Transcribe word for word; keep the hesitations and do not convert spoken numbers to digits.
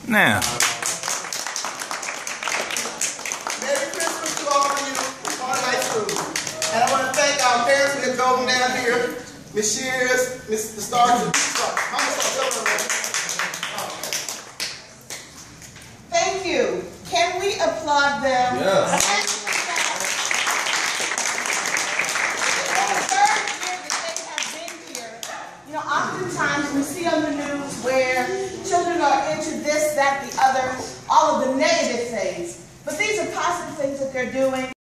Now. Merry Christmas to all of you on high school. And I want to thank our parents that drove them down here, Miss Shears, Mister Starks, and Mister Starks. Thank you. Can we applaud them? Yes. You know, oftentimes we see on the news where children are into this, that, the other, all of the negative things. But these are positive things that they're doing.